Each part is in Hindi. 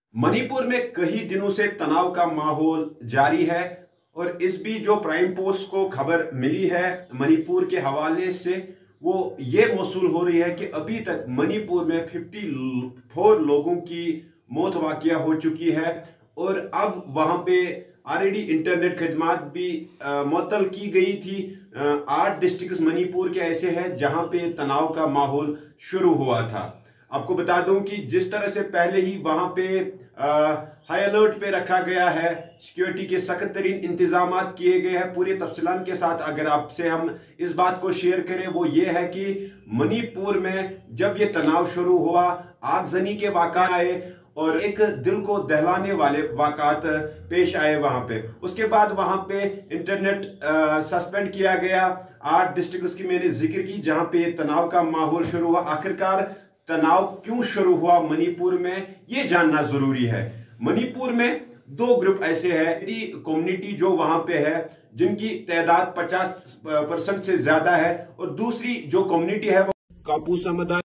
मणिपुर में कई दिनों से तनाव का माहौल जारी है और इस बीच जो प्राइम पोस्ट को खबर मिली है मणिपुर के हवाले से वो ये मौसूल हो रही है कि अभी तक मणिपुर में 54 लोगों की मौत वाक़या हो चुकी है और अब वहाँ पे ऑलरेडी इंटरनेट खदमात भी मुअत्तल की गई थी। 8 डिस्ट्रिक्ट मणिपुर के ऐसे हैं जहाँ पे तनाव का माहौल शुरू हुआ था। आपको बता दूं कि जिस तरह से पहले ही वहां पे हाई अलर्ट पे रखा गया है, सिक्योरिटी के सख्त तरीन इंतजाम किए गए हैं। पूरे तफसीलात के साथ अगर आपसे हम इस बात को शेयर करें वो ये है कि मणिपुर में जब ये तनाव शुरू हुआ, आगजनी के वाक़ा आए और एक दिल को दहलाने वाले वाक़ात पेश आए वहां पे। उसके बाद वहां पे इंटरनेट सस्पेंड किया गया। 8 डिस्ट्रिक्ट्स की मैंने जिक्र की जहां पे तनाव का माहौल शुरू हुआ। आखिरकार तनाव क्यों शुरू हुआ मणिपुर में, ये जानना जरूरी है। मणिपुर में 2 ग्रुप ऐसे हैं, कम्युनिटी जो वहां पे है जिनकी तादाद 50% से ज्यादा है, और दूसरी जो कम्युनिटी है वो कापू समुदाय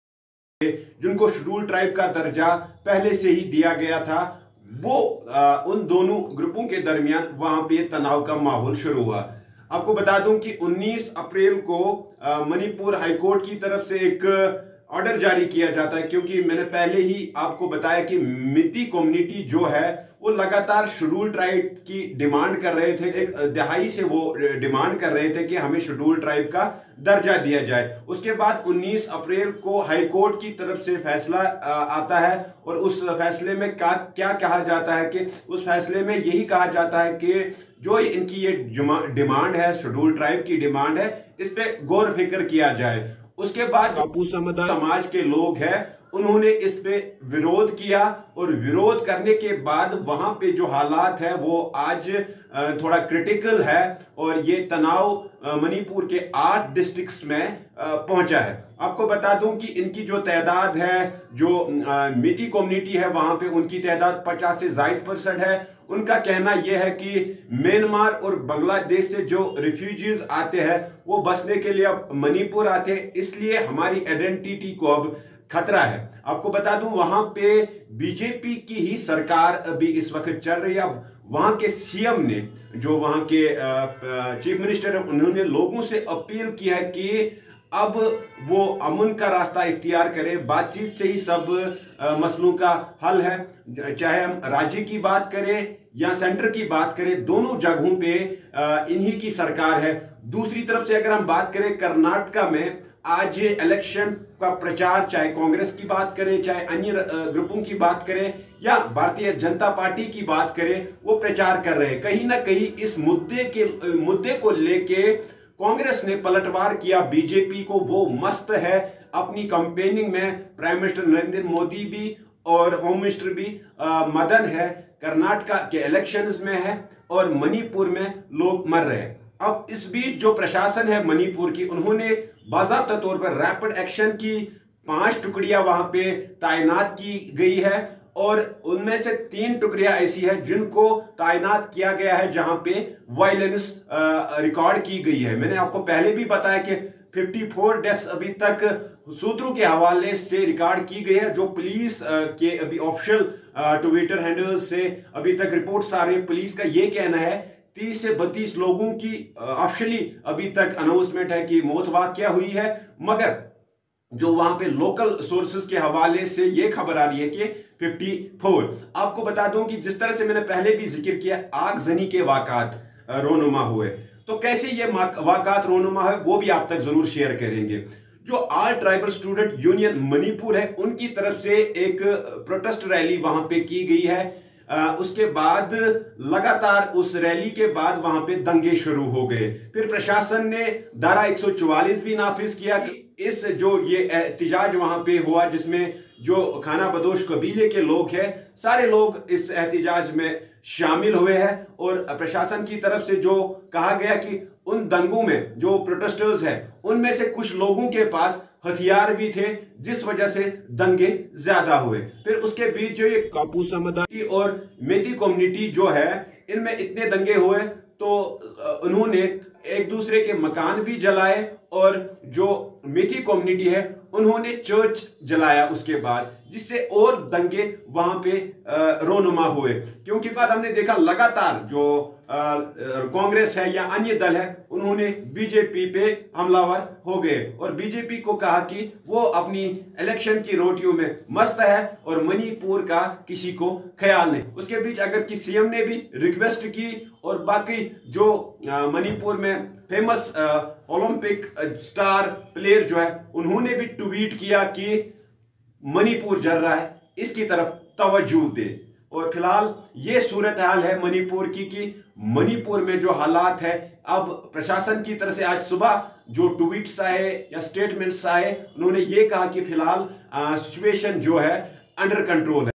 जिनको शेड्यूल ट्राइब का दर्जा पहले से ही दिया गया था। वो उन दोनों ग्रुपों के दरमियान वहां पे तनाव का माहौल शुरू हुआ। आपको बता दूं कि 19 अप्रैल को मणिपुर हाईकोर्ट की तरफ से एक ऑर्डर जारी किया जाता है, क्योंकि मैंने पहले ही आपको बताया कि मिती कम्युनिटी जो है वो लगातार शेड्यूल ट्राइब की डिमांड कर रहे थे। एक दहाई से वो डिमांड कर रहे थे कि हमें शेड्यूल ट्राइब का दर्जा दिया जाए। उसके बाद 19 अप्रैल को हाई कोर्ट की तरफ से फैसला आता है और उस फैसले में क्या कहा जाता है कि उस फैसले में यही कहा जाता है कि जो इनकी ये डिमांड है, शेड्यूल ट्राइब की डिमांड है, इस पे गौर फिक्र किया जाए। उसके बाद कापू समुदाय समाज के लोग हैं, उन्होंने इस पे विरोध किया और विरोध करने के बाद वहां पे जो हालात है वो आज थोड़ा क्रिटिकल है और ये तनाव मणिपुर के 8 डिस्ट्रिक्ट्स में पहुंचा है। आपको बता दूं कि इनकी जो तादाद है, जो मिटी कम्युनिटी है वहां पे उनकी तादाद 50 से ज़ायद% है। उनका कहना यह है कि म्यांमार और बांग्लादेश से जो रिफ्यूजीज आते हैं वो बसने के लिए अब मणिपुर आते हैं, इसलिए हमारी आइडेंटिटी को अब खतरा है। आपको बता दूं वहां पे बीजेपी की ही सरकार अभी इस वक्त चल रही है। अब वहां के सीएम ने, जो वहां के चीफ मिनिस्टर है, उन्होंने लोगों से अपील की है कि अब वो अमन का रास्ता इख्तियार करे, बातचीत से ही सब मसलों का हल है। चाहे हम राज्य की बात करें या सेंटर की बात करें, दोनों जगहों पे इन्हीं की सरकार है। दूसरी तरफ से अगर हम बात करें कर्नाटका में आज इलेक्शन का प्रचार, चाहे कांग्रेस की बात करें, चाहे अन्य ग्रुपों की बात करें या भारतीय जनता पार्टी की बात करें, वो प्रचार कर रहे हैं। कहीं ना कहीं इस मुद्दे को लेके कांग्रेस ने पलटवार किया बीजेपी को। वो मस्त है अपनी कैंपेनिंग में। प्राइम मिनिस्टर नरेंद्र मोदी भी और होम मिनिस्टर भी मदन है, कर्नाटका के इलेक्शंस में है और मणिपुर में लोग मर रहे हैं। अब इस बीच जो प्रशासन है मणिपुर की, उन्होंने बाज़ाब्ता तौर पर रैपिड एक्शन की 5 टुकड़ियां वहां पे तैनात की गई है और उनमें से 3 टुकड़ियां ऐसी है जिनको तैनात किया गया है जहां पे वायलेंस रिकॉर्ड की गई है। मैंने आपको पहले भी बताया कि 54 डेथ्स अभी तक सूत्रों के हवाले से रिकॉर्ड की गई है। जो पुलिस के अभी ऑफिशियल ट्विटर हैंडल्स से अभी तक रिपोर्ट्स आ रही है, पुलिस का ये कहना है 30 से 32 लोगों की ऑफिशियली अभी तक अनाउंसमेंट है कि मौत वाक़या हुई है, मगर जो वहां पे लोकल सोर्सेज के हवाले से ये खबर आ रही है कि 54। आपको बता दूं कि जिस तरह से मैंने पहले भी जिक्र किया, आगजनी के वाक़ात रोनुमा हुए, तो कैसे ये वाक़ात रोनुमा हुए वो भी आप तक जरूर शेयर करेंगे। जो all tribal student union Manipur है, उनकी तरफ से एक प्रोटेस्ट रैली वहां पे की गई है। उसके बाद लगातार उस रैली के बाद वहां पे दंगे शुरू हो गए। फिर प्रशासन ने धारा 144 भी नाफिज किया कि इस जो ये एहतजाज वहां पे हुआ, जिसमें जो खाना बदोश कबीले के लोग हैं, सारे लोग इस एहतजाज में शामिल हुए हैं। और प्रशासन की तरफ से जो कहा गया कि उन दंगों में जो प्रोटेस्टर्स हैं उनमें से कुछ लोगों के पास हथियार भी थे, जिस वजह से दंगे ज्यादा हुए। फिर उसके बीच जो ये कापू समुदाय और मेती कम्युनिटी जो है, इनमें इतने दंगे हुए तो उन्होंने एक दूसरे के मकान भी जलाए और जो मेती कम्युनिटी है उन्होंने चर्च जलाया उसके बाद, जिससे और दंगे वहां पे रोनुमा हुए। क्योंकि बाद हमने देखा लगातार जो कांग्रेस है या अन्य दल है उन्होंने बीजेपी पे हमलावर हो गए और बीजेपी को कहा कि वो अपनी इलेक्शन की रोटियों में मस्त है और मणिपुर का किसी को ख्याल नहीं। उसके बीच अगर कि सीएम ने भी रिक्वेस्ट की और बाकी जो मणिपुर में फेमस ओलंपिक स्टार प्लेयर जो है उन्होंने भी ट्वीट किया कि मणिपुर जल रहा है, इसकी तरफ तवज्जो दे। और फिलहाल ये सूरत हाल है मणिपुर की कि मणिपुर में जो हालात है, अब प्रशासन की तरफ से आज सुबह जो ट्वीट्स आए या स्टेटमेंट्स आए, उन्होंने ये कहा कि फिलहाल सिचुएशन जो है अंडर कंट्रोल है।